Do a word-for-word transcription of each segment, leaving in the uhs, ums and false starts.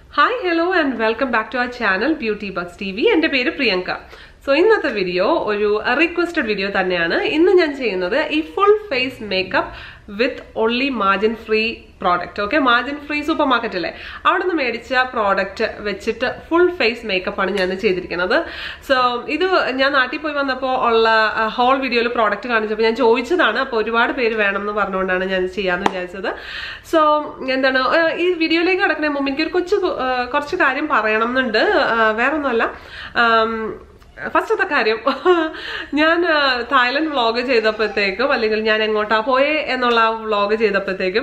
Hi, hello and welcome back to our channel Beauty Bugs T V. എൻ്റെ പേര് Priyanka. So ഇന്നത്തെ video ഒരു requested video തന്നെയാണ്. ഇന്ന് ഞാൻ ചെയ്യുന്നത് ഈ full face makeup with only Margin Free product. Okay, Margin Free super market അല്ലേ, അവിടെ നിന്ന് മേടിച്ച പ്രോഡക്റ്റ് വെച്ചിട്ട് ഫുൾ ഫേസ് മേക്കപ്പ് ആണ് ഞാൻ ചെയ്തിരിക്കുന്നത്. സോ ഇത് ഞാൻ നാട്ടിൽ പോയി വന്നപ്പോൾ ഉള്ള ഹോൾ വീഡിയോയിൽ പ്രോഡക്റ്റ് കാണിച്ചപ്പോൾ ഞാൻ ചോദിച്ചതാണ്. അപ്പോൾ ഒരുപാട് പേര് വേണം എന്ന് പറഞ്ഞുകൊണ്ടാണ് ഞാൻ ചെയ്യാമെന്ന് വിചാരിച്ചത്. സോ എന്താണ് ഈ വീഡിയോയിലേക്ക് കിടക്കുന്നതിന് മുമ്പ് എനിക്കൊരു കൊച്ചു കുറച്ച് കാര്യം പറയണം എന്നുണ്ട്. വേറൊന്നുമല്ല, ഫസ്റ്റത്തെ കാര്യം, ഞാൻ തായ്ലൻഡ് വ്ളോഗ് ചെയ്തപ്പോഴത്തേക്കും അല്ലെങ്കിൽ ഞാൻ എങ്ങോട്ടാ പോയേ എന്നുള്ള ആ വ്ളോഗ് ചെയ്തപ്പോഴത്തേക്കും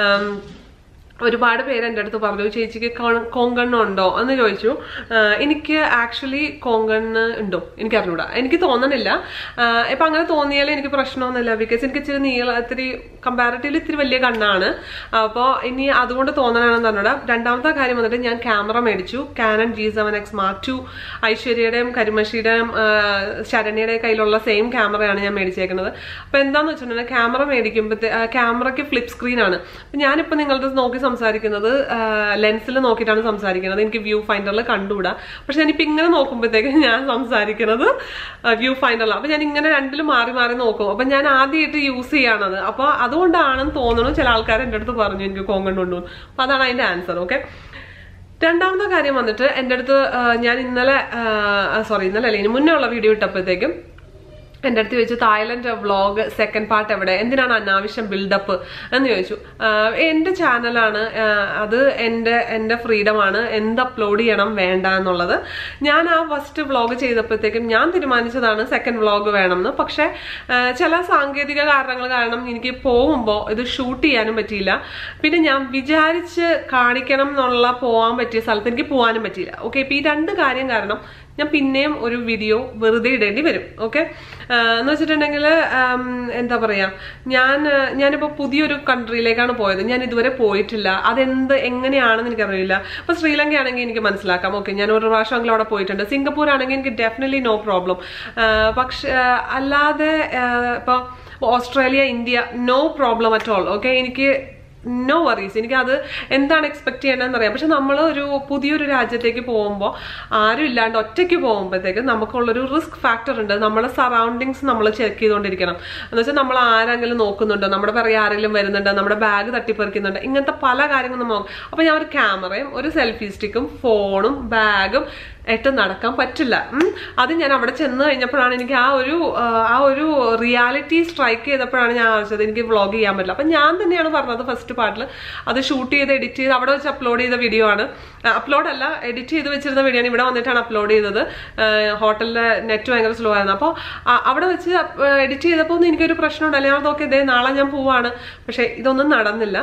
ഒരുപാട് പേര് എൻ്റെ അടുത്ത് പറഞ്ഞു, ചേച്ചിക്ക് കോങ്കണ്ണ് ഉണ്ടോ എന്ന് ചോദിച്ചു. എനിക്ക് ആക്ച്വലി കോങ്കണ്ണ് ഉണ്ടോ എനിക്ക് അറിഞ്ഞൂടാ, എനിക്ക് തോന്നണില്ല. ഇപ്പം അങ്ങനെ തോന്നിയാൽ എനിക്ക് പ്രശ്നമൊന്നുമില്ല, ബിക്കോസ് എനിക്ക് ഇച്ചിരി നീള ഇത്തിരി കമ്പാരിറ്റീവ്ലി ഇത്തിരി വലിയ കണ്ണാണ്. അപ്പോൾ ഇനി അതുകൊണ്ട് തോന്നണമെന്ന് പറഞ്ഞൂടാ. രണ്ടാമത്തെ കാര്യം വന്നിട്ട് ഞാൻ ക്യാമറ മേടിച്ചു, Canon G seven X mark two. ഐശ്വര്യയുടെയും കരിമഷിയുടെയും ശരണ്യയുടെയും കയ്യിലുള്ള സെയിം ക്യാമറയാണ് ഞാൻ മേടിച്ചേക്കുന്നത്. അപ്പോൾ എന്താണെന്ന് വെച്ചിട്ടുണ്ടെങ്കിൽ ക്യാമറ മേടിക്കുമ്പോഴത്തേ ക്യാമറയ്ക്ക് ഫ്ലിപ്പ് സ്ക്രീനാണ്. ഞാനിപ്പോൾ നിങ്ങളുടെ നോക്കി സംസാരിക്കുന്നത് ലെൻസിൽ നോക്കിയിട്ടാണ് സംസാരിക്കുന്നത്. എനിക്ക് വ്യൂ ഫൈൻഡറിൽ കണ്ടുകൂടാ. പക്ഷെ ഞാനിപ്പോൾ ഇങ്ങനെ നോക്കുമ്പോഴത്തേക്ക് ഞാൻ സംസാരിക്കുന്നത് വ്യൂ ഫൈൻഡറിലാണ്. അപ്പൊ ഞാൻ ഇങ്ങനെ രണ്ടിലും മാറി മാറി നോക്കും. അപ്പൊ ഞാൻ ആദ്യമായിട്ട് യൂസ് ചെയ്യാണത്. അപ്പൊ അതുകൊണ്ടാണെന്ന് തോന്നുന്നു ചില ആൾക്കാർ എൻ്റെ അടുത്ത് പറഞ്ഞു എനിക്ക് കോങ്കണ്ണുണ്ടോ. അപ്പൊ അതാണ് അതിന്റെ ആൻസർ. ഓക്കെ, രണ്ടാമത്തെ കാര്യം വന്നിട്ട് എൻ്റെ അടുത്ത് ഞാൻ ഇന്നലെ സോറി ഇന്നലെ അല്ലേ ഇനി മുന്നേ ഉള്ള വീഡിയോ ഇട്ടപ്പോഴത്തേക്കും എൻ്റെ അടുത്ത് ചോദിച്ചു, തായ്ലൻഡ് വ്ളോഗ് സെക്കൻഡ് പാർട്ട് എവിടെ, എന്തിനാണ് അനാവശ്യം ബിൽഡപ്പ് എന്ന് ചോദിച്ചു. എൻ്റെ ചാനലാണ് അത്, എൻ്റെ എൻ്റെ ഫ്രീഡമാണ് എന്ത് അപ്ലോഡ് ചെയ്യണം വേണ്ട എന്നുള്ളത്. ഞാൻ ആ ഫസ്റ്റ് വ്ളോഗ് ചെയ്തപ്പോഴത്തേക്കും ഞാൻ തീരുമാനിച്ചതാണ് സെക്കൻഡ് വ്ളോഗ് വേണമെന്ന്. പക്ഷെ ചില സാങ്കേതിക കാരണങ്ങൾ കാരണം എനിക്ക് പോകുമ്പോൾ ഇത് ഷൂട്ട് ചെയ്യാനും പറ്റിയില്ല. പിന്നെ ഞാൻ വിചാരിച്ച് കാണിക്കണം എന്നുള്ള പോകാൻ പറ്റിയ സ്ഥലത്ത് എനിക്ക് പോകാനും പറ്റിയില്ല. ഓക്കെ, ഇപ്പം ഈ രണ്ട് കാര്യം കാരണം ഞാൻ പിന്നെയും ഒരു വീഡിയോ വെറുതെ ഇടേണ്ടി വരും. ഓക്കെ, എന്ന് വെച്ചിട്ടുണ്ടെങ്കിൽ എന്താ പറയാ, ഞാൻ ഞാനിപ്പോൾ പുതിയൊരു കൺട്രിയിലേക്കാണ് പോയത്. ഞാൻ ഇതുവരെ പോയിട്ടില്ല. അതെന്ത് എങ്ങനെയാണെന്ന് എനിക്കറിയില്ല. ഇപ്പൊ ശ്രീലങ്ക ആണെങ്കിൽ എനിക്ക് മനസ്സിലാക്കാം. ഓക്കെ, ഞാൻ ഒരു പ്രാവശ്യമെങ്കിലും അവിടെ പോയിട്ടുണ്ട്. സിംഗപ്പൂർ ആണെങ്കിൽ എനിക്ക് ഡെഫിനറ്റ്ലി നോ പ്രോബ്ലം. പക്ഷെ അല്ലാതെ ഇപ്പൊ Australia, India, no problem at all. Okay, എനിക്ക് നോ വറീസ്. എനിക്ക് അത് എന്താണ് എക്സ്പെക്ട് ചെയ്യണമെന്ന് അറിയാം. പക്ഷെ നമ്മൾ ഒരു പുതിയൊരു രാജ്യത്തേക്ക് പോകുമ്പോൾ ആരും ഇല്ലാണ്ട് ഒറ്റയ്ക്ക് പോകുമ്പോഴത്തേക്ക് നമുക്കുള്ളൊരു റിസ്ക് ഫാക്ടർ ഉണ്ട്. നമ്മുടെ സറൗണ്ടിങ്സ് നമ്മൾ ചെക്ക് ചെയ്തുകൊണ്ടിരിക്കണം. എന്ന് വെച്ചാൽ നമ്മൾ ആരെങ്കിലും നോക്കുന്നുണ്ടോ, നമ്മുടെ പിറകെ ആരെങ്കിലും വരുന്നുണ്ടോ, നമ്മുടെ ബാഗ് തട്ടിപ്പറിക്കുന്നുണ്ടോ, ഇങ്ങനത്തെ പല കാര്യങ്ങളും നോക്കും. അപ്പൊ ഞാൻ ഒരു ക്യാമറയും ഒരു സെൽഫി സ്റ്റിക്കും ഫോണും ബാഗും ആയിട്ട് നടക്കാൻ പറ്റില്ല. അത് ഞാൻ അവിടെ ചെന്ന് കഴിഞ്ഞപ്പോഴാണ് എനിക്ക് ആ ഒരു ആ ഒരു റിയാലിറ്റി സ്ട്രൈക്ക് ചെയ്തപ്പോഴാണ് ഞാൻ ആവശ്യത് എനിക്ക് വ്ളോഗ് ചെയ്യാൻ പറ്റില്ല. അപ്പൊ ഞാൻ തന്നെയാണ് പറഞ്ഞത് ഫസ്റ്റ് പാർട്ടിൽ അത് ഷൂട്ട് ചെയ്ത് എഡിറ്റ് ചെയ്ത് അവിടെ വെച്ച് അപ്ലോഡ് ചെയ്ത വീഡിയോ ആണ്. അപ്ലോഡ് അല്ല, എഡിറ്റ് ചെയ്ത് വെച്ചിരുന്ന വീഡിയോ ആണ്. ഇവിടെ വന്നിട്ടാണ് അപ്ലോഡ് ചെയ്തത്. ഹോട്ടലിലെ നെറ്റ് ഭയങ്കര സ്ലോ ആയിരുന്നു. അപ്പോൾ അവിടെ വെച്ച് എഡിറ്റ് ചെയ്തപ്പോൾ ഒന്നും എനിക്കൊരു പ്രശ്നം ഉണ്ടല്ലോ. ഞാൻ നോക്കി ഇതേ നാളെ ഞാൻ പോവാണ്. പക്ഷെ ഇതൊന്നും നടന്നില്ല.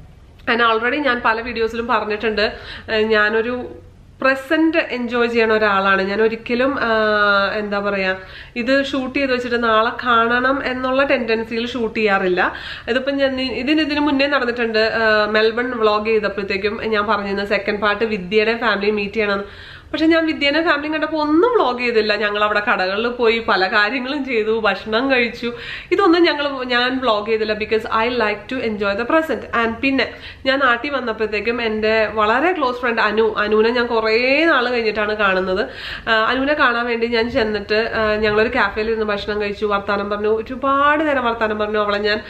ഞാൻ ഓൾറെഡി ഞാൻ പല വീഡിയോസിലും പറഞ്ഞിട്ടുണ്ട്, ഞാനൊരു പ്രസന്റ് എൻജോയ് ചെയ്യണ ഒരാളാണ്. ഞാൻ ഒരിക്കലും എന്താ പറയാ ഇത് ഷൂട്ട് ചെയ്ത് വെച്ചിട്ട് നാളെ കാണണം എന്നുള്ള ടെൻഡൻസിയിൽ ഷൂട്ട് ചെയ്യാറില്ല. ഇതിപ്പം ഞാൻ ഇതിന് ഇതിന് മുന്നേ നടന്നിട്ടുണ്ട്. മെൽബൺ വ്ളോഗ് ചെയ്തപ്പോഴത്തേക്കും ഞാൻ പറഞ്ഞിരുന്നു സെക്കൻഡ് പാർട്ട് വിദ്യയുടെ ഫാമിലി മീറ്റ് ചെയ്യണം. പക്ഷെ ഞാൻ വിദ്യേനെ ഫാമിലി കണ്ടപ്പോൾ ഒന്നും വ്ളോഗ് ചെയ്തില്ല. ഞങ്ങൾ അവിടെ കടകളിൽ പോയി പല കാര്യങ്ങളും ചെയ്തു, ഭക്ഷണം കഴിച്ചു. ഇതൊന്നും ഞങ്ങൾ ഞാൻ വ്ളോഗ് ചെയ്തില്ല. Because I like to enjoy the present. And പിന്നെ ഞാൻ നാട്ടിൽ വന്നപ്പോഴത്തേക്കും എൻ്റെ വളരെ ക്ലോസ് ഫ്രണ്ട് അനു അനുവിനെ ഞാൻ കുറേ നാൾ കഴിഞ്ഞിട്ടാണ് കാണുന്നത്. അനുവിനെ കാണാൻ വേണ്ടി ഞാൻ ചെന്നിട്ട് ഞങ്ങളൊരു കാഫേയിൽ ഇരുന്ന് ഭക്ഷണം കഴിച്ചു, വർത്താനം പറഞ്ഞു, ഒരുപാട് നേരം വർത്താനം പറഞ്ഞു. അവളെ ഞാൻ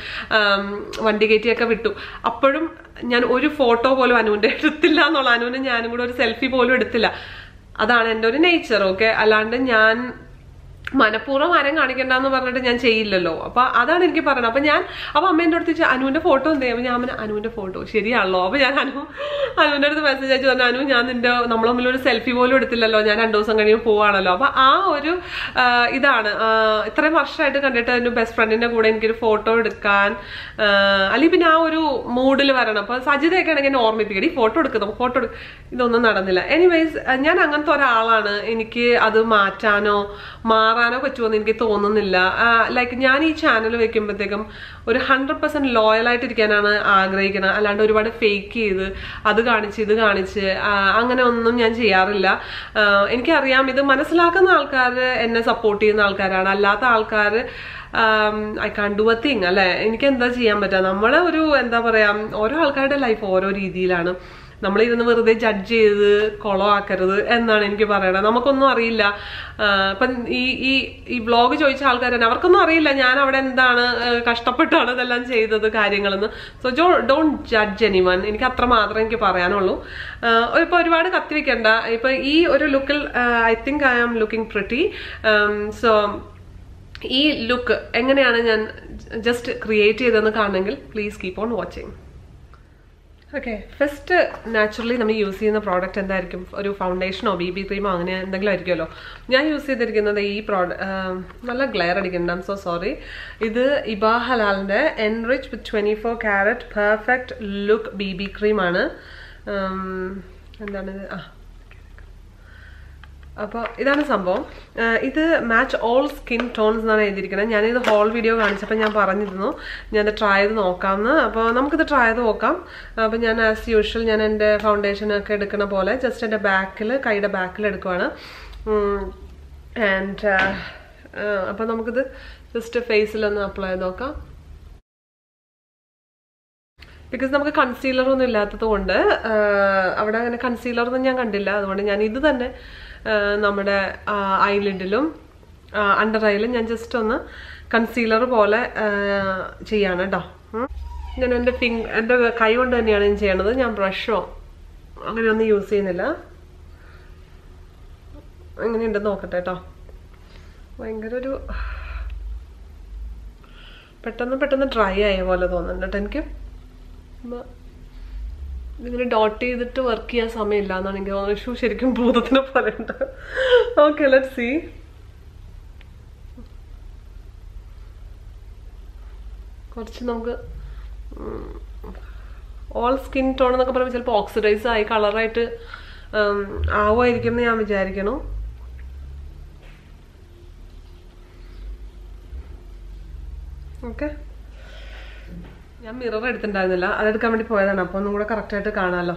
വണ്ടി കയറ്റിയൊക്കെ വിട്ടു. അപ്പോഴും ഞാൻ ഒരു ഫോട്ടോ പോലും അനുവിൻ്റെ എടുത്തില്ല എന്നുള്ള, അനുവിന് ഞാനും കൂടെ ഒരു സെൽഫി പോലും എടുത്തില്ല. അതാണ് എൻ്റെ ഒരു നേച്ചർ. ഓക്കെ, അല്ലാണ്ട് ഞാൻ മനഃപൂർവ്വം ആരും കാണിക്കണ്ടെന്ന് പറഞ്ഞിട്ട് ഞാൻ ചെയ്യില്ലല്ലോ. അപ്പൊ അതാണ് എനിക്ക് പറയുന്നത്. അപ്പൊ ഞാൻ അപ്പൊ അമ്മ എൻ്റെ അടുത്ത് അനുവിന്റെ ഫോട്ടോ എന്ത് ചെയ്യും? ഞാൻ അനുവിന്റെ ഫോട്ടോ ശരിയാണല്ലോ. അപ്പൊ ഞാൻ അനു അനുവിന്റെ അടുത്ത് മെസ്സേജ് അയച്ചു പറഞ്ഞു, അനു ഞാൻ നിന്റെ നമ്മൾ തമ്മിൽ ഒരു സെൽഫി പോലും എടുത്തില്ലല്ലോ, ഞാൻ രണ്ടു ദിവസം കഴിയുമ്പോൾ പോവാണല്ലോ. അപ്പൊ ആ ഒരു ഇതാണ് ഇത്രയും വർഷമായിട്ട് കണ്ടിട്ട് എൻ്റെ ബെസ്റ്റ് ഫ്രണ്ടിന്റെ കൂടെ എനിക്കൊരു ഫോട്ടോ എടുക്കാൻ അല്ലെങ്കിൽ പിന്നെ ആ ഒരു മൂഡിൽ വരണം. അപ്പൊ സജിതയൊക്കെ ആണെങ്കിൽ എന്നെ ഓർമ്മിപ്പിക്കടി ഫോട്ടോ എടുക്കുന്നു ഫോട്ടോ എടുക്കും. ഇതൊന്നും നടന്നില്ല. എനിവേസ് ഞാൻ അങ്ങനത്തെ ഒരാളാണ്. എനിക്ക് അത് മാറ്റാനോ മാറാനോ പറ്റുമെന്ന് എനിക്ക് തോന്നുന്നില്ല. ലൈക്ക് ഞാൻ ഈ ചാനൽ വെക്കുമ്പോഴത്തേക്കും ഒരു ഹൺഡ്രഡ് പെർസെന്റ് ലോയലായിട്ടിരിക്കാനാണ് ആഗ്രഹിക്കുന്നത്. അല്ലാണ്ട് ഒരുപാട് ഫേക്ക് ചെയ്ത് അത് കാണിച്ച് ഇത് കാണിച്ച് അങ്ങനെ ഒന്നും ഞാൻ ചെയ്യാറില്ല. എനിക്കറിയാം ഇത് മനസ്സിലാക്കുന്ന ആൾക്കാർ എന്നെ സപ്പോർട്ട് ചെയ്യുന്ന ആൾക്കാരാണ്. അല്ലാത്ത ആൾക്കാർ I can do a thing അല്ലെ. എനിക്ക് എന്താ ചെയ്യാൻ പറ്റുക? നമ്മളെ ഒരു എന്താ പറയാ, ഓരോ ആൾക്കാരുടെ ലൈഫ് ഓരോ രീതിയിലാണ്. നമ്മളിരുന്ന് വെറുതെ ജഡ്ജ് ചെയ്ത് കുളമാക്കരുത് എന്നാണ് എനിക്ക് പറയണത്. നമുക്കൊന്നും അറിയില്ല. ഇപ്പം ഈ ഈ ഈ വ്ളോഗ് ചോദിച്ച ആൾക്കാർ തന്നെ അവർക്കൊന്നും അറിയില്ല ഞാൻ അവിടെ എന്താണ് കഷ്ടപ്പെട്ടാണ് ഇതെല്ലാം ചെയ്തത് കാര്യങ്ങളെന്ന്. സോ ജോ ഡോണ്ട് ജഡ്ജ് എനിവൺ. എനിക്ക് അത്ര മാത്രമേ എനിക്ക് പറയാനുള്ളൂ. ഇപ്പൊ ഒരുപാട് കത്തിവെക്കണ്ട. ഇപ്പൊ ഈ ഒരു ലുക്കിൽ I think I am looking pretty. So ഈ ലുക്ക് എങ്ങനെയാണ് ഞാൻ ജസ്റ്റ് ക്രിയേറ്റ് ചെയ്തതെന്ന് കാണണമെങ്കിൽ please keep on watching. Okay, first naturally നമ്മൾ യൂസ് ചെയ്യുന്ന പ്രോഡക്റ്റ് എന്തായിരിക്കും? ഒരു ഫൗണ്ടേഷനോ ബി ബി ക്രീമോ അങ്ങനെ എന്തെങ്കിലും ആയിരിക്കുമല്ലോ. ഞാൻ യൂസ് ചെയ്തിരിക്കുന്നത് ഈ പ്രോഡക്റ്റ്, നല്ല ഗ്ലെയർ അടിക്കുന്നുണ്ട്, ഐം സോ സോറി. ഇത് ഇബാ ഹലാലിൻ്റെ enrich with twenty four carat perfect look B B ക്രീമാണ്. എന്താണിത്? ആ അപ്പോൾ ഇതാണ് സംഭവം. ഇത് മാച്ച് ഓൾ സ്കിൻ ടോൺസ് എന്നാണ് എഴുതിയിരിക്കുന്നത്. ഞാനിത് ഹോൾ വീഡിയോ കാണിച്ചപ്പോൾ ഞാൻ പറഞ്ഞിരുന്നു ഞാനത് ട്രൈ ചെയ്ത് നോക്കാമെന്ന്. അപ്പോൾ നമുക്കിത് ട്രൈ ചെയ്ത് നോക്കാം. അപ്പോൾ ഞാൻ ആസ് യൂഷ്വൽ ഞാൻ എൻ്റെ ഫൗണ്ടേഷനൊക്കെ എടുക്കുന്ന പോലെ ജസ്റ്റ് എൻ്റെ ബാക്കിൽ, കൈയുടെ ബാക്കിൽ എടുക്കുവാണ്. ആൻഡ് അപ്പോൾ നമുക്കിത് ജസ്റ്റ് ഫേസിലൊന്ന് അപ്ലൈ ചെയ്ത് നോക്കാം. ബിക്കോസ് നമുക്ക് കൺസീലറൊന്നും ഇല്ലാത്തത് കൊണ്ട് അവിടെ അങ്ങനെ കൺസീലറൊന്നും ഞാൻ കണ്ടില്ല. അതുകൊണ്ട് ഞാൻ ഇത് തന്നെ നമ്മുടെ ഐലിഡിലും അണ്ടർ ഐയിലും ഞാൻ ജസ്റ്റ് ഒന്ന് കൺസീലർ പോലെ ചെയ്യാണ് കേട്ടോ. ഞാൻ എൻ്റെ ഫിംഗ് എൻ്റെ കൈ കൊണ്ട് തന്നെയാണ് ഞാൻ ചെയ്യണത്. ഞാൻ ബ്രഷോ അങ്ങനെയൊന്നും യൂസ് ചെയ്യുന്നില്ല. എങ്ങനെയുണ്ടെന്ന് നോക്കട്ടെ കേട്ടോ. ഭയങ്കര ഒരു പെട്ടെന്ന് പെട്ടെന്ന് ഡ്രൈ ആയ പോലെ തോന്നുന്നുണ്ട് കേട്ടോ എനിക്ക്. ഇതിങ്ങനെ ഡോട്ട് ചെയ്തിട്ട് വർക്ക് ചെയ്യാൻ സമയമില്ല എന്നാണ് എനിക്ക് തോന്നുന്നത്. ഷൂ ശരിക്കും ഭൂതത്തിനെ പറയണ്ട. Okay, let's see. കുറച്ച് നമുക്ക് ഓൾ സ്കിൻ ടോൺ എന്നൊക്കെ പറയുമ്പോൾ ചിലപ്പോൾ ഓക്സിഡൈസ് ആയി കളറായിട്ട് ആവുമായിരിക്കും എന്ന് ഞാൻ വിചാരിക്കണു. ഓക്കെ, ഞാൻ മിറർ എടുത്തിട്ടുണ്ടായിരുന്നില്ല, അതെടുക്കാൻ വേണ്ടി പോയതാണ്. അപ്പോൾ ഒന്നും കൂടെ കറക്റ്റായിട്ട് കാണാമല്ലോ.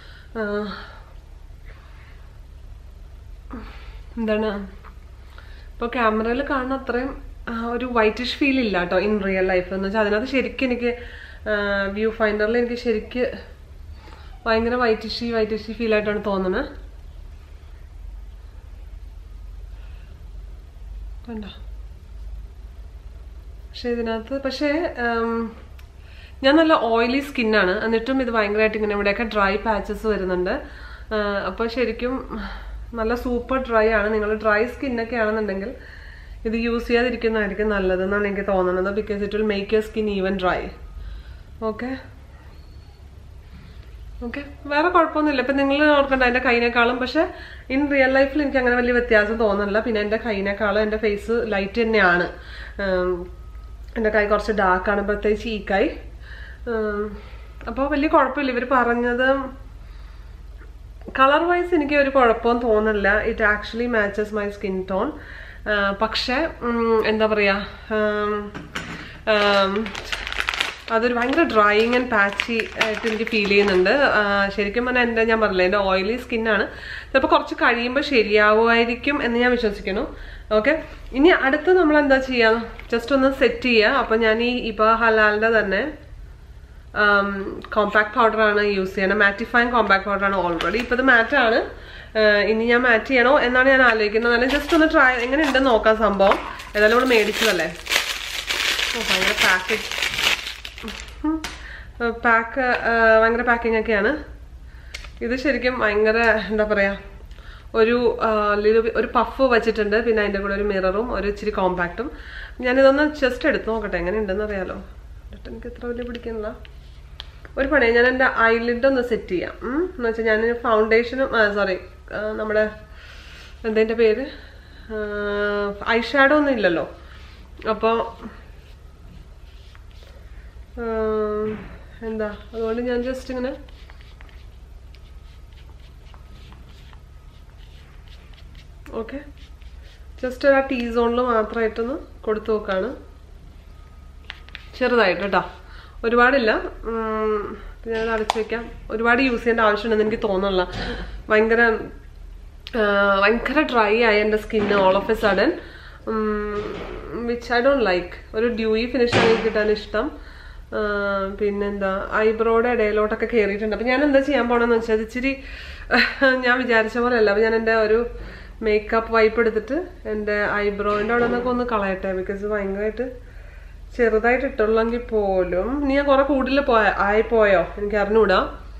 എന്താണ് ഇപ്പോൾ ക്യാമറയിൽ കാണുന്ന അത്രയും ഒരു വൈറ്റിഷ് ഫീൽ ഇല്ല കേട്ടോ ഇൻ റിയൽ ലൈഫ്. എന്ന് വെച്ചാൽ അതിനകത്ത് ശരിക്കും എനിക്ക് വ്യൂ ഫൈൻഡറിൽ എനിക്ക് ശരിക്ക് ഭയങ്കര വൈറ്റിഷി വൈറ്റിഷി ഫീൽ ആയിട്ടാണ് തോന്നുന്നത്. വേണ്ട പക്ഷെ ഇതിനകത്ത് പക്ഷേ ഞാൻ നല്ല ഓയിലി സ്കിന്നാണ്, എന്നിട്ടും ഇത് ഭയങ്കരമായിട്ട് ഇങ്ങനെ ഇവിടെയൊക്കെ ഡ്രൈ പാച്ചസ് വരുന്നുണ്ട്. അപ്പോൾ ശരിക്കും നല്ല സൂപ്പർ ഡ്രൈ ആണ്. നിങ്ങൾ ഡ്രൈ സ്കിന്നൊക്കെ ആണെന്നുണ്ടെങ്കിൽ ഇത് യൂസ് ചെയ്യാതിരിക്കുന്നതായിരിക്കും നല്ലതെന്നാണ് എനിക്ക് തോന്നുന്നത്. Because it will make your skin even dry. Okay okay വേറെ കുഴപ്പമൊന്നുമില്ല. ഇപ്പം നിങ്ങൾ ഓർക്കണ്ട എൻ്റെ കൈനേക്കാളും, പക്ഷെ ഇൻ റിയൽ ലൈഫിൽ എനിക്ക് അങ്ങനെ വലിയ വ്യത്യാസം തോന്നുന്നില്ല. പിന്നെ എൻ്റെ കൈനേക്കാളും എൻ്റെ ഫേസ് ലൈറ്റ് തന്നെയാണ്. എൻ്റെ കൈ കുറച്ച് ഡാർക്കാണ്, പ്രത്യേകിച്ച് ഈ കൈ. അപ്പോൾ വലിയ കുഴപ്പമില്ല. ഇവർ പറഞ്ഞത് കളർ വൈസ് എനിക്ക് ഒരു കുഴപ്പവും തോന്നില്ല. It actually matches my skin tone. പക്ഷേ എന്താ പറയുക, അതൊരു ഭയങ്കര ഡ്രൈയിങ് ആൻഡ് പാച്ചി ആയിട്ട് എനിക്ക് ഫീൽ ചെയ്യുന്നുണ്ട്. ശരിക്കും പറഞ്ഞാൽ എൻ്റെ ഞാൻ പറഞ്ഞില്ല എൻ്റെ ഓയിലി സ്കിന്നാണ്. ചിലപ്പോൾ കുറച്ച് കഴിയുമ്പോൾ ശരിയാവുമായിരിക്കും എന്ന് ഞാൻ വിശ്വസിക്കുന്നു. ഓക്കെ, ഇനി അടുത്ത് നമ്മൾ എന്താ ചെയ്യുക, ജസ്റ്റ് ഒന്ന് സെറ്റ് ചെയ്യുക. അപ്പോൾ ഞാൻ ഈ ഇബാ ഹലാലിൻ്റെ തന്നെ കോമ്പാക്ട് പൗഡറാണ് യൂസ് ചെയ്യണത്. മാറ്റിഫൈങ് കോമ്പാക്ട് പൗഡറാണ് ഓൾറെഡി. ഇപ്പോൾ ഇത് മാറ്റാണ്. ഇനി ഞാൻ മാറ്റ് ചെയ്യണോ എന്നാണ് ഞാൻ ആലോചിക്കുന്നത്. അല്ലെങ്കിൽ ജസ്റ്റ് ഒന്ന് ട്രൈ എങ്ങനെ ഉണ്ടെന്ന് നോക്കാം സംഭവം. ഏതായാലും ഇവിടെ മേടിച്ചതല്ലേ. ഓ ഭയങ്കര പാക്കേജ് പാക്ക് ഭയങ്കര പാക്കിംഗ് ഒക്കെയാണ്. ഇത് ശരിക്കും ഭയങ്കര എന്താ പറയുക, ഒരു ഒരു പഫ് വെച്ചിട്ടുണ്ട്. പിന്നെ അതിൻ്റെ കൂടെ ഒരു മിററും ഒരു ഇച്ചിരി കോമ്പാക്റ്റും. ഞാനിതൊന്ന് ജസ്റ്റ് എടുത്ത് നോക്കട്ടെ എങ്ങനെ ഉണ്ടെന്ന് അറിയാലോ. എന്നിട്ട് എനിക്ക് ഇത്ര വലിയ പിടിക്കുന്നില്ല. ഒരു പണിയാണ്, ഞാൻ എൻ്റെ ഐലിഡ് ഒന്ന് സെറ്റ് ചെയ്യാം. എന്ന് വെച്ചാൽ ഞാൻ ഫൗണ്ടേഷനും സോറി നമ്മുടെ എന്തതിൻ്റെ പേര് ഐ ഷാഡോ ഒന്നും ഇല്ലല്ലോ. അപ്പോൾ എന്താ അതുകൊണ്ട് ഞാൻ ജസ്റ്റ് ഇങ്ങനെ ഓക്കെ ജസ്റ്റ് ആ ടീ സോണിൽ മാത്രമായിട്ടൊന്ന് കൊടുത്തു നോക്കാണ്, ചെറുതായിട്ട് കേട്ടോ, ഒരുപാടില്ല. ഞാനത് അടച്ചു വെക്കാം. ഒരുപാട് യൂസ് ചെയ്യേണ്ട ആവശ്യമുണ്ടെന്ന് എനിക്ക് തോന്നുന്നില്ല. ഭയങ്കര ഭയങ്കര ഡ്രൈ ആയി എൻ്റെ skin all of a sudden, which I don't like. ഒരു ഡ്യൂയി ഫിനിഷാണ് എനിക്ക് കിട്ടാൻ ഇഷ്ടം. പിന്നെന്താ ഐബ്രോയുടെ ഇടയിലോട്ടൊക്കെ കയറിയിട്ടുണ്ട്. അപ്പം ഞാൻ എന്താ ചെയ്യാൻ പോകണമെന്ന് വെച്ചാൽ ഇച്ചിരി ഞാൻ വിചാരിച്ച പോലെ അല്ല. അപ്പം ഞാൻ എൻ്റെ ഒരു മേക്കപ്പ് വൈപ്പ് എടുത്തിട്ട് എൻ്റെ ഐബ്രോയിൻ്റെ അവിടെ നിന്നൊക്കെ ഒന്ന് കളയട്ടെ. ബിക്കോസ് ഭയങ്കരമായിട്ട് ചെറുതായിട്ട് ഇട്ടുള്ളെങ്കിൽ പോലും ഇനി ഞാൻ കുറെ കൂടുതൽ പോയ ആയിപ്പോയോ എനിക്ക് അറിഞ്ഞൂടാ.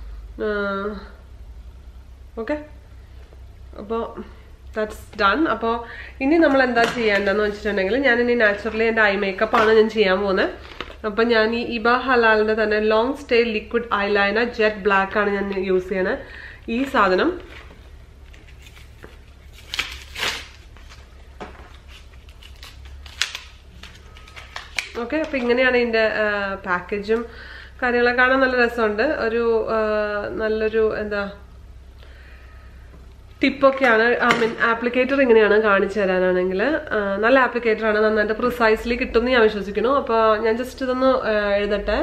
ഓക്കെ, അപ്പോൾ ദാറ്റ്സ് ഡൺ. അപ്പോൾ ഇനി നമ്മൾ എന്താ ചെയ്യേണ്ടതെന്ന് വെച്ചിട്ടുണ്ടെങ്കിൽ ഞാൻ ഇനി നാച്ചുറലി എൻ്റെ ഐ മേക്കപ്പാണ് ഞാൻ ചെയ്യാൻ പോകുന്നത്. അപ്പം ഞാൻ ഈ ഇബ ഹലാലിൻ്റെ തന്നെ long stay liquid eyeliner jet black ആണ് ഞാൻ യൂസ് ചെയ്യണത്. ഈ സാധനം ഓക്കെ. അപ്പം ഇങ്ങനെയാണ് ഇതിൻ്റെ പാക്കേജും കാര്യങ്ങളൊക്കെ കാണാൻ നല്ല രസമുണ്ട്. ഒരു നല്ലൊരു എന്താ ടിപ്പൊക്കെയാണ്. ഐ മീൻ ആപ്ലിക്കേറ്റർ ഇങ്ങനെയാണ് കാണിച്ചു തരാനാണെങ്കിൽ നല്ല ആപ്ലിക്കേറ്ററാണ്, നന്നായിട്ട് പ്രിസൈസ്ലി കിട്ടുമെന്ന് ഞാൻ വിശ്വസിക്കുന്നു. അപ്പോൾ ഞാൻ ജസ്റ്റ് ഇതൊന്ന് എഴുതട്ടെ.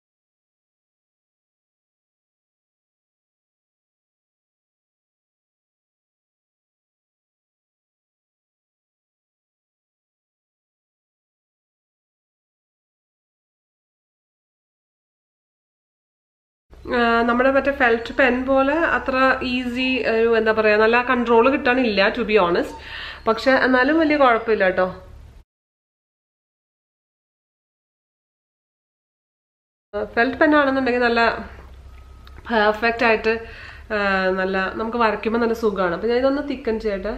നമ്മുടെ മറ്റേ ഫെൽറ്റ് പെൻ പോലെ അത്ര ഈസി ഒരു എന്താ പറയുക നല്ല കൺട്രോൾ കിട്ടാനില്ല ടു ബി ഓണസ്റ്റ്. പക്ഷെ എന്നാലും വലിയ കുഴപ്പമില്ല കേട്ടോ. ഫെൽറ്റ് പെൻ ആണെന്നുണ്ടെങ്കിൽ നല്ല പെർഫെക്റ്റ് ആയിട്ട് നല്ല നമുക്ക് വരയ്ക്കുമ്പോൾ നല്ല സുഖമാണ്. അപ്പം ഞാൻ ഇതൊന്ന് തിക്കൻ ചെയ്യട്ടെ.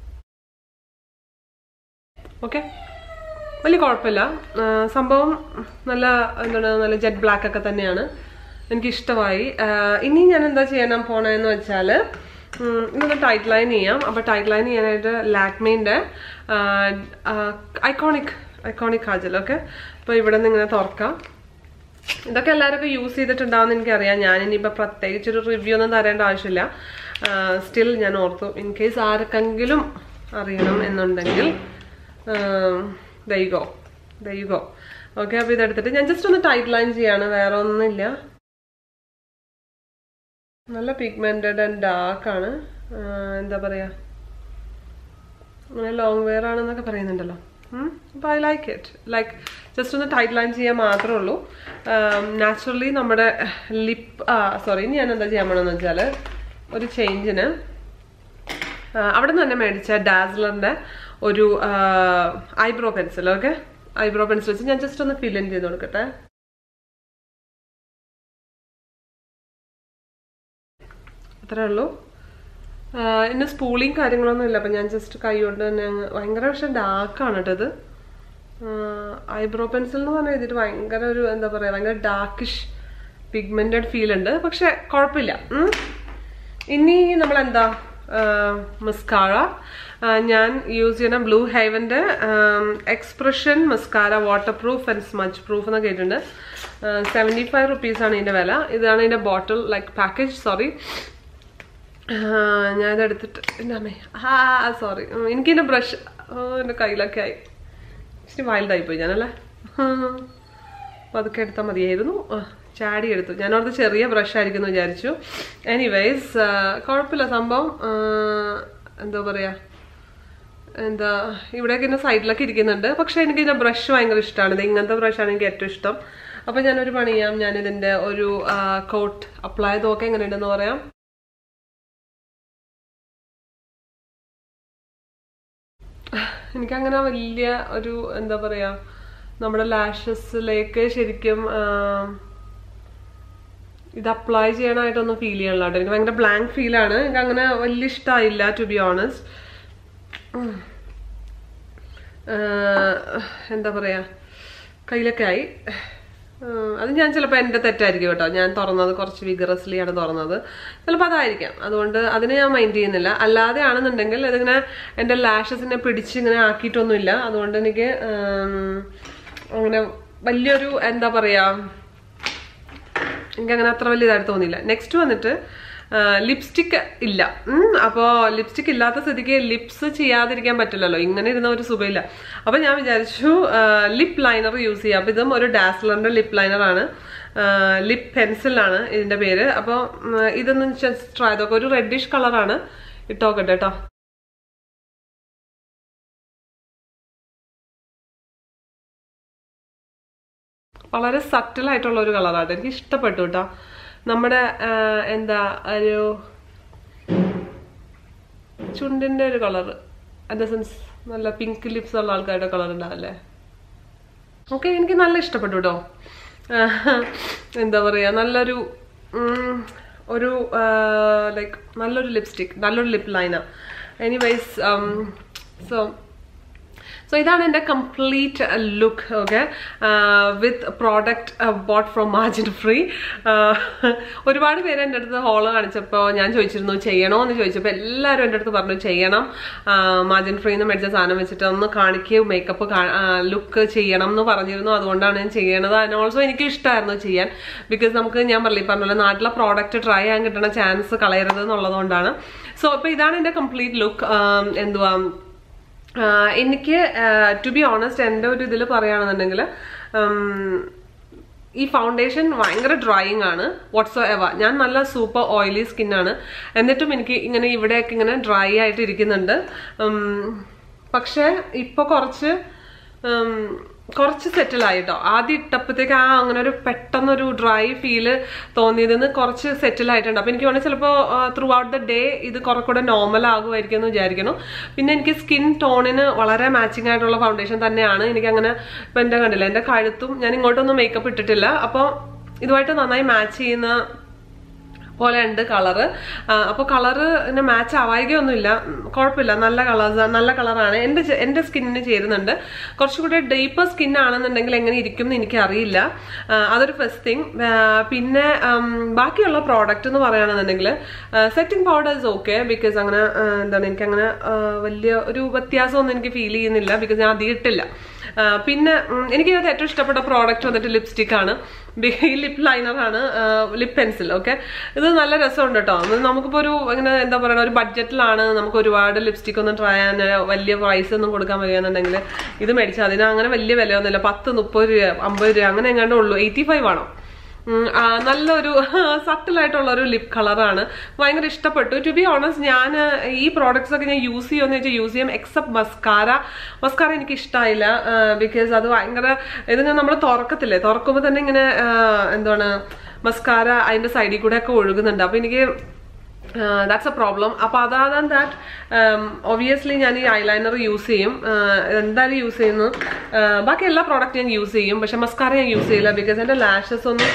ഓക്കെ, വലിയ കുഴപ്പമില്ല. സംഭവം നല്ല എന്താണ് നല്ല ജെറ്റ് ബ്ലാക്ക് ഒക്കെ തന്നെയാണ്, എനിക്കിഷ്ടമായി. ഇനി ഞാൻ എന്താ ചെയ്യാൻ പോണതെന്ന് വെച്ചാൽ ഇതൊന്ന് ടൈറ്റ് ലൈൻ ചെയ്യാം. അപ്പോൾ ടൈറ്റ് ലൈൻ ചെയ്യാനായിട്ട് ലാക്മേൻ്റെ ഐക്കോണിക് ഐക്കോണിക് കാജൽ. ഓക്കെ, അപ്പോൾ ഇവിടെ നിന്ന് ഇങ്ങനെ തുറക്കാം. ഇതൊക്കെ എല്ലാവരും യൂസ് ചെയ്തിട്ടുണ്ടാവുമെന്ന് എനിക്കറിയാം. ഞാനിനിയിപ്പോൾ പ്രത്യേകിച്ചൊരു റിവ്യൂ ഒന്നും തരേണ്ട ആവശ്യമില്ല. സ്റ്റിൽ ഞാൻ ഓർത്തു ഇൻ കേസ് ആർക്കെങ്കിലും അറിയണം എന്നുണ്ടെങ്കിൽ ദൈഗോ ദൈഗോ ഓക്കെ. അപ്പോൾ ഇതെടുത്തിട്ട് ഞാൻ ജസ്റ്റ് ഒന്ന് ടൈറ്റ് ലൈൻ ചെയ്യാണ്, വേറെ ഒന്നുമില്ല. നല്ല പിഗ്മെന്റഡ് ആൻഡ് ഡാർക്ക് ആണ്. എന്താ പറയുക, അങ്ങനെ ലോങ് വെയർ ആണെന്നൊക്കെ പറയുന്നുണ്ടല്ലോ. അപ്പോൾ I like it. Like just ഒന്ന് ടൈറ്റ് ലൈൻ ചെയ്യാൻ മാത്രമേ ഉള്ളൂ. നാച്ചുറലി നമ്മുടെ ലിപ്പ് സോറി ഇനി ഞാൻ എന്താ ചെയ്യാൻ പോകണമെന്ന് വെച്ചാൽ ഒരു ചേഞ്ചിന് അവിടെ നിന്ന് തന്നെ മേടിച്ച ഡാസ്ലറിൻ്റെ ഒരു eyebrow pencil. Okay, eyebrow pencil വെച്ച് ഞാൻ ജസ്റ്റ് ഒന്ന് ഫിൽ ഇൻ ചെയ്ത് കൊടുക്കട്ടെ. അത്രേ ഉള്ളൂ. ഇന്ന് സ്പൂളിങ് കാര്യങ്ങളൊന്നും ഇല്ല. അപ്പം ഞാൻ ജസ്റ്റ് കൈ കൊണ്ട് തന്നെ അങ്ങ് ഭയങ്കര പക്ഷെ ഡാർക്കാണ് കേട്ടോ ഇത്. ഐബ്രോ പെൻസിൽ എന്ന് പറഞ്ഞാൽ ഇതിട്ട് ഭയങ്കര ഒരു എന്താ പറയുക ഭയങ്കര ഡാർക്കിഷ് പിഗ്മെന്റഡ് ഫീൽ ഉണ്ട്. പക്ഷെ കുഴപ്പമില്ല. ഇനി നമ്മളെന്താ മസ്കാര ഞാൻ യൂസ് ചെയ്യുന്ന ബ്ലൂ ഹെവൻ്റെ expression mascara waterproof and smudge proof എന്ന് കേട്ടിട്ടുണ്ട്. സെവൻറ്റി ഫൈവ് റുപ്പീസാണ് ഇതിൻ്റെ വില. ഇതാണ് ഇതിൻ്റെ ബോട്ടിൽ ലൈക്ക് പാക്കേജ്. സോറി ഞാനിതെടുത്തിട്ട് എൻ്റെ അമ്മേ ആ സോറി എനിക്കെൻ്റെ ബ്രഷ് എൻ്റെ കയ്യിലൊക്കെ ആയി ഇച്ചിരി വൈൽഡായിപ്പോയി ഞാനല്ലേ. അപ്പോൾ അതൊക്കെ എടുത്താൽ മതിയായിരുന്നു. ചാടി എടുത്തു. ഞാനവിടുത്തെ ചെറിയ ബ്രഷ് ആയിരിക്കും എന്ന് വിചാരിച്ചു. എനിവേസ് കുഴപ്പമില്ല സംഭവം. എന്താ പറയുക എന്താ ഇവിടെയൊക്കെ ഇങ്ങനെ സൈഡിലൊക്കെ ഇരിക്കുന്നുണ്ട്. പക്ഷെ എനിക്ക് ഇതിൻ്റെ ബ്രഷ് ഭയങ്കര ഇഷ്ടമാണ്. ഇത് ഇങ്ങനത്തെ ബ്രഷാണ് എനിക്ക് ഏറ്റവും ഇഷ്ടം. അപ്പം ഞാനൊരു പണി ചെയ്യാം, ഞാനിതിൻ്റെ ഒരു കോട്ട് അപ്ലൈ ചെയ്ത് നോക്കാം എങ്ങനെയുണ്ടെന്ന് പറയാം. എനിക്കങ്ങനെ വലിയ ഒരു എന്താ പറയുക നമ്മുടെ ലാഷസിലേക്ക് ശരിക്കും ഇത് അപ്ലൈ ചെയ്യാനായിട്ടൊന്നും ഫീൽ ചെയ്യണില്ല കേട്ടോ. എനിക്ക് ഭയങ്കര ബ്ലാങ്ക് ഫീലാണ്. എനിക്ക് അങ്ങനെ വലിയ ഇഷ്ടമായില്ല ടു ബി ഓണസ്റ്റ്. എന്താ പറയുക കയ്യിലൊക്കെ ആയി. അത് ഞാൻ ചിലപ്പോൾ എൻ്റെ തെറ്റായിരിക്കും കേട്ടോ. ഞാൻ തുറന്നത് കുറച്ച് വിഗറസ്ലി ആണ് തുറന്നത്, ചിലപ്പോൾ അതായിരിക്കാം. അതുകൊണ്ട് അതിനെ ഞാൻ മൈൻഡ് ചെയ്യുന്നില്ല. അല്ലാതെ ആണെന്നുണ്ടെങ്കിൽ ഇതിങ്ങനെ എൻ്റെ ലാഷസിനെ പിടിച്ച് ഇങ്ങനെ ആക്കിയിട്ടൊന്നുമില്ല. അതുകൊണ്ട് എനിക്ക് അങ്ങനെ വലിയൊരു എന്താ പറയുക എനിക്കങ്ങനെ അത്ര വലിയ ഇതായിട്ട് തോന്നിയില്ല. നെക്സ്റ്റ് വന്നിട്ട് ലിപ്സ്റ്റിക് ഇല്ല. അപ്പോൾ ലിപ്സ്റ്റിക് ഇല്ലാത്ത സ്ഥിതിക്ക് ലിപ്സ് ചെയ്യാതിരിക്കാൻ പറ്റില്ലല്ലോ, ഇങ്ങനെ ഇരുന്ന ഒരു സുഖമില്ല. അപ്പോൾ ഞാൻ വിചാരിച്ചു ലിപ്പ് ലൈനർ യൂസ് ചെയ്യാം. അപ്പോൾ ഇതും ഒരു ഡാസ്ലറിൻ്റെ ലിപ്പ് ലൈനറാണ്, ലിപ്പ് പെൻസിലാണ് ഇതിൻ്റെ പേര്. അപ്പോൾ ഇതൊന്ന് ട്രൈ ചെയ്തോക്കെ. ഒരു റെഡിഷ് കളറാണ്, ഇട്ടോക്കട്ടെ കേട്ടോ. വളരെ സട്ടിലായിട്ടുള്ള ഒരു കളറാണ്, എനിക്ക് ഇഷ്ടപ്പെട്ടു കേട്ടോ. നമ്മുടെ എന്താ ഒരു ചുണ്ടിന്റെ ഒരു കളർ, ഇൻ ദ സെൻസ് നല്ല പിങ്ക് ലിപ്സ് ഉള്ള ആൾക്കാരുടെ കളർ ഉണ്ടാവില്ലേ, ഓക്കെ എനിക്ക് നല്ല ഇഷ്ടപ്പെട്ടു കേട്ടോ. എന്താ പറയാ, നല്ലൊരു ഒരു ലൈക്ക് നല്ലൊരു ലിപ്സ്റ്റിക്, നല്ലൊരു lip liner. Anyways so so ഇതാണ് എൻ്റെ complete look. Okay, with product bought from Margin Free. ഒരുപാട് പേര് എൻ്റെ അടുത്ത് ഹോള് കാണിച്ചപ്പോൾ ഞാൻ ചോദിച്ചിരുന്നു ചെയ്യണോ എന്ന് ചോദിച്ചപ്പോൾ എല്ലാവരും എൻ്റെ അടുത്ത് പറഞ്ഞു ചെയ്യണം, മാർജിൻ ഫ്രീ എന്ന് മേടിച്ച സാധനം വെച്ചിട്ട് ഒന്ന് കാണിക്കുക, മേക്കപ്പ് ലുക്ക് ചെയ്യണം എന്ന് പറഞ്ഞിരുന്നു. അതുകൊണ്ടാണ് ഞാൻ ചെയ്യണത്. അതിന് ഓൾസോ എനിക്ക് ഇഷ്ടമായിരുന്നു ചെയ്യാൻ, ബിക്കോസ് നമുക്ക് ഞാൻ പറഞ്ഞില്ല പറഞ്ഞല്ലോ നാട്ടിലെ പ്രോഡക്റ്റ് ട്രൈ ചെയ്യാൻ കിട്ടുന്ന ചാൻസ് കളയരുത് എന്നുള്ളതുകൊണ്ടാണ്. സോ അപ്പോൾ ഇതാണ് എൻ്റെ കംപ്ലീറ്റ് ലുക്ക്. എന്തുവാ എനിക്ക് ടു ബി ഓണസ്റ്റ് എൻ്റെ ഒരു ഇതിൽ പറയുകയാണെന്നുണ്ടെങ്കിൽ ഈ ഫൗണ്ടേഷൻ ഭയങ്കര ഡ്രൈയിങ് ആണ് വാട്ട്സോ എവർ. ഞാൻ നല്ല സൂപ്പർ ഓയിലി സ്കിന്നാണ്, എന്നിട്ടും എനിക്ക് ഇങ്ങനെ ഇവിടെയൊക്കെ ഇങ്ങനെ ഡ്രൈ ആയിട്ട് ഇരിക്കുന്നുണ്ട്. പക്ഷേ ഇപ്പോൾ കുറച്ച് കുറച്ച് സെറ്റിലായിട്ടോ. ആദ്യം ഇട്ടപ്പോഴത്തേക്ക് ആ അങ്ങനെ ഒരു പെട്ടെന്നൊരു ഡ്രൈ ഫീല് തോന്നിയതെന്ന് കുറച്ച് സെറ്റിലായിട്ടുണ്ട്. അപ്പോൾ എനിക്ക് വേണമെങ്കിൽ ചിലപ്പോൾ ത്രൂ ഔട്ട് ദ ഡേ ഇത് കുറെ കൂടെ നോർമൽ ആകുമായിരിക്കും എന്ന് വിചാരിക്കുന്നു. പിന്നെ എനിക്ക് സ്കിൻ ടോണിന് വളരെ മാച്ചിങ് ആയിട്ടുള്ള ഫൗണ്ടേഷൻ തന്നെയാണ്. എനിക്കങ്ങനെ ഇപ്പം എൻ്റെ കണ്ടില്ല, എൻ്റെ കഴുത്തും ഞാൻ ഇങ്ങോട്ടൊന്നും മേക്കപ്പ് ഇട്ടിട്ടില്ല, അപ്പോൾ ഇതുമായിട്ട് നന്നായി മാച്ച് ചെയ്യുന്ന പോലെ ഉണ്ട് കളറ്. അപ്പോൾ കളറ് പിന്നെ മാച്ച് ആവായികയൊന്നുമില്ല, കുഴപ്പമില്ല, നല്ല കളേഴ്സ് നല്ല കളറാണ്, എൻ്റെ എൻ്റെ സ്കിന്നിന് ചേരുന്നുണ്ട്. കുറച്ചുകൂടി ഡീപ്പർ സ്കിൻ ആണെന്നുണ്ടെങ്കിൽ എങ്ങനെ ഇരിക്കും എന്ന് എനിക്കറിയില്ല. അതൊരു ഫസ്റ്റ് തിങ്. പിന്നെ ബാക്കിയുള്ള പ്രോഡക്റ്റ് എന്ന് പറയുകയാണെന്നുണ്ടെങ്കിൽ setting powder is okay, because അങ്ങനെ എന്താണ് എനിക്കങ്ങനെ വലിയ ഒരു വ്യത്യാസമൊന്നും എനിക്ക് ഫീൽ ചെയ്യുന്നില്ല, ബിക്കോസ് ഞാൻ അധികം ഇട്ടില്ല. പിന്നെ എനിക്കതിനകത്ത് ഏറ്റവും ഇഷ്ടപ്പെട്ട പ്രോഡക്റ്റ് വന്നിട്ട് ലിപ്സ്റ്റിക് ആണ്, ഈ ലിപ് ലൈനർ ആണ്, ലിപ് പെൻസിൽ. ഓക്കെ, ഇത് നല്ല രസമുണ്ട് കേട്ടോ. നമുക്കിപ്പോൾ ഒരു ഇങ്ങനെ എന്താ പറയുക ഒരു ബഡ്ജറ്റിലാണ് നമുക്ക് ഒരുപാട് ലിപ്സ്റ്റിക് ഒന്നും ട്രൈ ചെയ്യാൻ വലിയ പ്രൈസ് ഒന്നും കൊടുക്കാൻ വരികയെന്നുണ്ടെങ്കിൽ ഇത് മേടിച്ചാൽ അതിന് അങ്ങനെ വലിയ വിലയൊന്നുമില്ല, പത്ത് മുപ്പത് രൂപ അമ്പത് രൂപ അങ്ങനെ എങ്ങാണ്ടേ ഉള്ളൂ. എയ്റ്റി ഫൈവ് ആണോ? നല്ലൊരു സട്ടിലായിട്ടുള്ള ഒരു ലിപ് കളറാണ്, ഭയങ്കര ഇഷ്ടപ്പെട്ടു. ടു ബി ഓണസ്റ്റ് ഞാൻ ഈ പ്രോഡക്ട്സ് ഒക്കെ ഞാൻ യൂസ് ചെയ്യുമെന്ന് വെച്ചാൽ യൂസ് ചെയ്യാം, എക്സെപ്റ്റ് മസ്കാര. മസ്കാര എനിക്ക് ഇഷ്ടമായില്ല, ബിക്കോസ് അത് ഭയങ്കര ഇത് നമ്മൾ തുറക്കത്തില്ലേ, തുറക്കുമ്പോൾ തന്നെ ഇങ്ങനെ എന്താണ് മസ്കാര അതിൻ്റെ സൈഡിൽ കൂടെ ഒക്കെ ഒഴുകുന്നുണ്ട്. അപ്പോൾ എനിക്ക് ദാറ്റ്സ് എ പ്രോബ്ലം. അപ്പോൾ അതാ ദാറ്റ് ഒബ്വിയസ്ലി ഞാൻ ഈ ഐലൈനർ യൂസ് ചെയ്യും, എന്തായാലും യൂസ് ചെയ്യുന്നു. ബാക്കി എല്ലാ പ്രോഡക്റ്റും ഞാൻ യൂസ് ചെയ്യും, പക്ഷെ മസ്കാര ഞാൻ യൂസ് ചെയ്യില്ല, ബിക്കോസ് എൻ്റെ ലാഷസ് ഒന്നും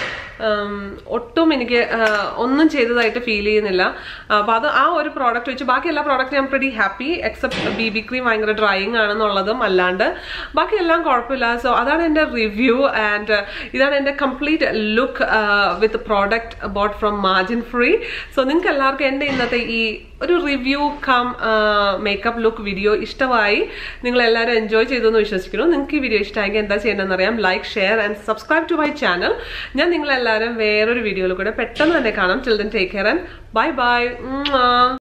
ഒട്ടും എനിക്ക് ഒന്നും ചെയ്തതായിട്ട് ഫീൽ ചെയ്യുന്നില്ല. അപ്പോൾ അത് ആ ഒരു പ്രോഡക്റ്റ് വെച്ച് ബാക്കി എല്ലാ പ്രോഡക്റ്റും ഞാൻ pretty happy, except B B cream ഭയങ്കര ഡ്രൈയിങ് ആണെന്നുള്ളതും അല്ലാണ്ട് ബാക്കി എല്ലാം കുഴപ്പമില്ല. സോ അതാണ് എൻ്റെ റിവ്യൂ ആൻഡ് ഇതാണ് എൻ്റെ complete look with product bought from Margin Free. So നിങ്ങൾക്ക് എല്ലാവർക്കും എൻ്റെ ഇന്നത്തെ ഈ ഒരു review cum makeup look video ഇഷ്ടമായി, നിങ്ങൾ എല്ലാവരും എൻജോയ് ചെയ്തു എന്ന് വിശ്വസിക്കുന്നു. നിങ്ങൾക്ക് ഈ വീഡിയോ ഇഷ്ടമായെങ്കിൽ എന്താ ചെയ്യേണ്ടതെന്ന് അറിയാം, like share and subscribe to my channel. ഞാൻ നിങ്ങളെല്ലാവരും വേറൊരു വീഡിയോയിൽ കൂടെ പെട്ടെന്ന് തന്നെ കാണാം. Till then take care and bye by.